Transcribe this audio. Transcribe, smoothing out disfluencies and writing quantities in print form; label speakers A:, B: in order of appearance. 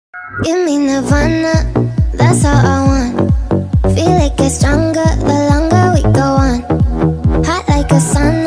A: Give me nirvana, that's all I want. Feel it get stronger the longer we go on. Hot like a sun.